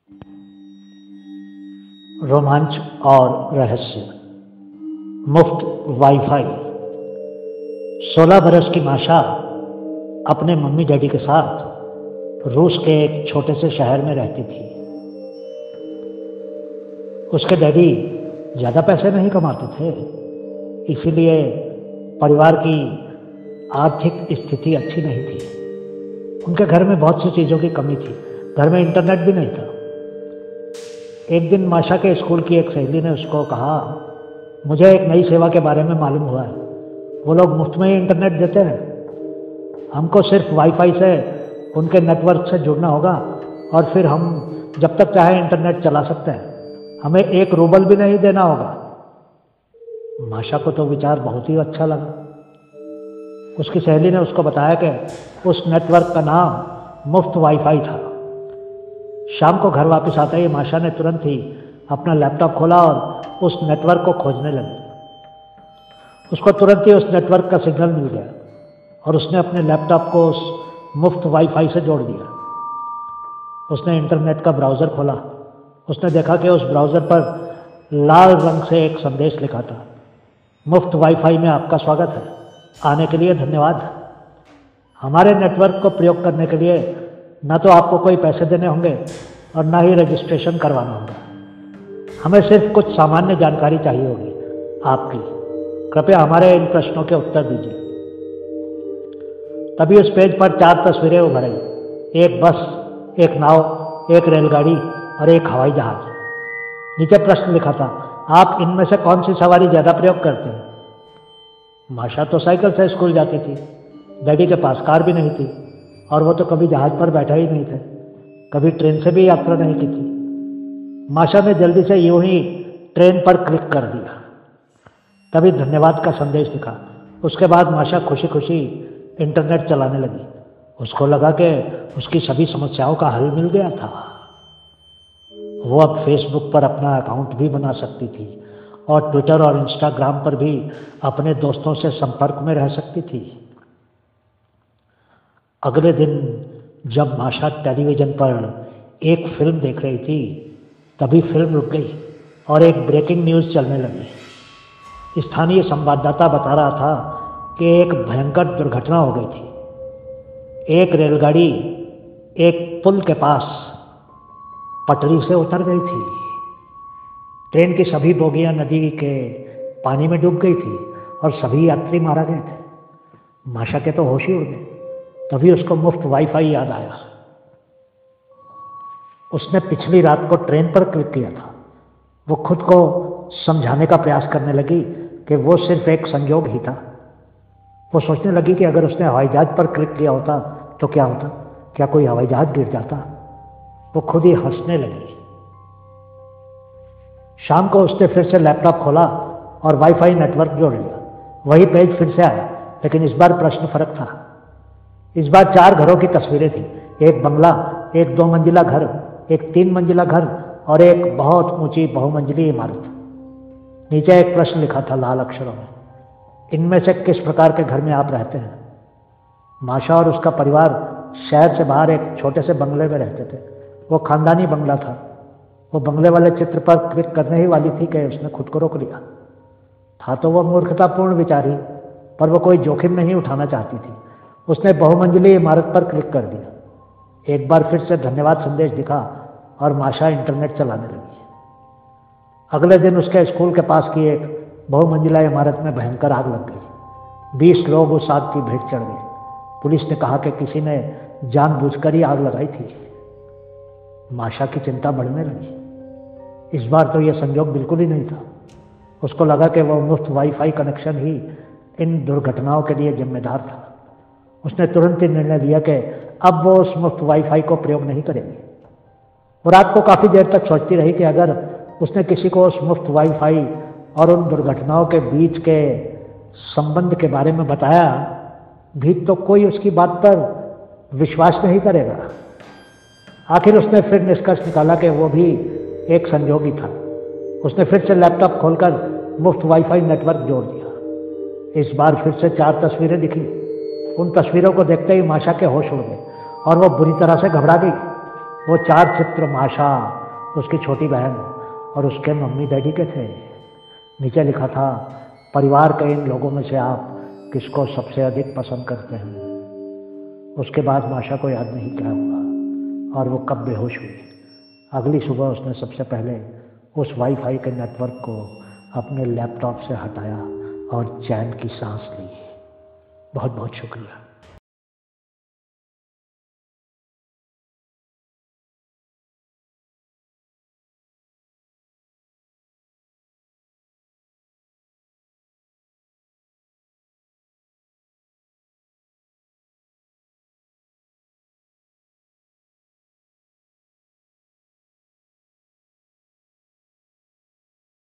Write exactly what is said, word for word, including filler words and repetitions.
रोमांच और रहस्य। मुफ्त वाईफाई। सोलह बरस की माशा अपने मम्मी डैडी के साथ रूस के एक छोटे से शहर में रहती थी। उसके डैडी ज़्यादा पैसे नहीं कमाते थे, इसीलिए परिवार की आर्थिक स्थिति अच्छी नहीं थी। उनके घर में बहुत सी चीज़ों की कमी थी। घर में इंटरनेट भी नहीं था। एक दिन माशा के स्कूल की एक सहेली ने उसको कहा, मुझे एक नई सेवा के बारे में मालूम हुआ है। वो लोग मुफ्त में ही इंटरनेट देते हैं। हमको सिर्फ वाईफाई से उनके नेटवर्क से जुड़ना होगा और फिर हम जब तक चाहे इंटरनेट चला सकते हैं। हमें एक रूबल भी नहीं देना होगा। माशा को तो विचार बहुत ही अच्छा लगा। उसकी सहेली ने उसको बताया कि उस नेटवर्क का नाम मुफ्त वाईफाई था। शाम को घर वापस आते ही माशा ने तुरंत ही अपना लैपटॉप खोला और उस नेटवर्क को खोजने लगी। उसको तुरंत ही उस नेटवर्क का सिग्नल मिल गया और उसने अपने लैपटॉप को उस मुफ्त वाईफाई से जोड़ दिया। उसने इंटरनेट का ब्राउज़र खोला। उसने देखा कि उस ब्राउज़र पर लाल रंग से एक संदेश लिखा था, मुफ्त वाईफाई में आपका स्वागत है, आने के लिए धन्यवाद। हमारे नेटवर्क को प्रयोग करने के लिए न तो आपको कोई पैसे देने होंगे और न ही रजिस्ट्रेशन करवाना होगा। हमें सिर्फ कुछ सामान्य जानकारी चाहिए होगी आपकी। कृपया हमारे इन प्रश्नों के उत्तर दीजिए। तभी उस पेज पर चार तस्वीरें उभर आई। एक बस, एक नाव, एक रेलगाड़ी और एक हवाई जहाज। नीचे प्रश्न लिखा था, आप इनमें से कौन सी सवारी ज़्यादा प्रयोग करते हैं? माशा तो साइकिल से स्कूल जाती थी। डैडी के पास कार भी नहीं थी और वो तो कभी जहाज पर बैठा ही नहीं थे, कभी ट्रेन से भी यात्रा नहीं की थी। माशा ने जल्दी से यूं ही ट्रेन पर क्लिक कर दिया। तभी धन्यवाद का संदेश दिखा। उसके बाद माशा खुशी खुशी इंटरनेट चलाने लगी। उसको लगा कि उसकी सभी समस्याओं का हल मिल गया था। वो अब फेसबुक पर अपना अकाउंट भी बना सकती थी और ट्विटर और इंस्टाग्राम पर भी अपने दोस्तों से संपर्क में रह सकती थी। अगले दिन जब माशा टेलीविज़न पर एक फिल्म देख रही थी, तभी फिल्म रुक गई और एक ब्रेकिंग न्यूज़ चलने लगी। स्थानीय संवाददाता बता रहा था कि एक भयंकर दुर्घटना हो गई थी। एक रेलगाड़ी एक पुल के पास पटरी से उतर गई थी। ट्रेन की सभी बोगियां नदी के पानी में डूब गई थी और सभी यात्री मारा गए थे। माशा के तो होश ही उड़ गए। तभी उसको मुफ्त वाईफाई याद आया। उसने पिछली रात को ट्रेन पर क्लिक किया था। वो खुद को समझाने का प्रयास करने लगी कि वो सिर्फ एक संयोग ही था। वो सोचने लगी कि अगर उसने हवाई जहाज पर क्लिक किया होता तो क्या होता? क्या कोई हवाई जहाज गिर जाता? वो खुद ही हंसने लगी। शाम को उसने फिर से लैपटॉप खोला और वाईफाई नेटवर्क जोड़ लिया। वही पेज फिर से आया, लेकिन इस बार प्रश्न फर्क था। इस बार चार घरों की तस्वीरें थी। एक बंगला, एक दो मंजिला घर, एक तीन मंजिला घर और एक बहुत ऊंची बहुमंजिली इमारत। नीचे एक प्रश्न लिखा था लाल अक्षरों में, इनमें से किस प्रकार के घर में आप रहते हैं? माशा और उसका परिवार शहर से बाहर एक छोटे से बंगले में रहते थे। वो खानदानी बंगला था। वो बंगले वाले चित्र पर क्लिक करने ही वाली थी कि उसने खुद को रोक लिया। था तो वो मूर्खतापूर्ण विचार ही, पर वो कोई जोखिम नहीं उठाना चाहती थी। उसने बहुमंजिली इमारत पर क्लिक कर दिया। एक बार फिर से धन्यवाद संदेश दिखा और माशा इंटरनेट चलाने लगी। अगले दिन उसके स्कूल के पास की एक बहुमंजिला इमारत में भयंकर आग लग गई। बीस लोग उस आग की भेंट चढ़ गए। पुलिस ने कहा कि किसी ने जानबूझकर ही आग लगाई थी। माशा की चिंता बढ़ने लगी। इस बार तो यह संयोग बिल्कुल ही नहीं था। उसको लगा कि वह मुफ्त वाईफाई कनेक्शन ही इन दुर्घटनाओं के लिए जिम्मेदार था। उसने तुरंत ही निर्णय लिया कि अब वो उस मुफ्त वाईफाई को प्रयोग नहीं करेगी। वो रात को काफ़ी देर तक सोचती रही कि अगर उसने किसी को उस मुफ्त वाईफाई और उन दुर्घटनाओं के बीच के संबंध के बारे में बताया भी तो कोई उसकी बात पर विश्वास नहीं करेगा। आखिर उसने फिर निष्कर्ष निकाला कि वो भी एक संयोग ही था। उसने फिर से लैपटॉप खोलकर मुफ्त वाईफाई नेटवर्क जोड़ दिया। इस बार फिर से चार तस्वीरें दिखी। उन तस्वीरों को देखते ही माशा के होश उड़ गए और वो बुरी तरह से घबरा गई। वो चार चित्र माशा, उसकी छोटी बहन और उसके मम्मी डैडी के थे। नीचे लिखा था, परिवार के इन लोगों में से आप किसको सबसे अधिक पसंद करते हैं। उसके बाद माशा को याद नहीं क्या हुआ और वो कब बेहोश हुई। अगली सुबह उसने सबसे पहले उस वाईफाई के नेटवर्क को अपने लैपटॉप से हटाया और चैन की सांस ली। बहुत बहुत शुक्रिया।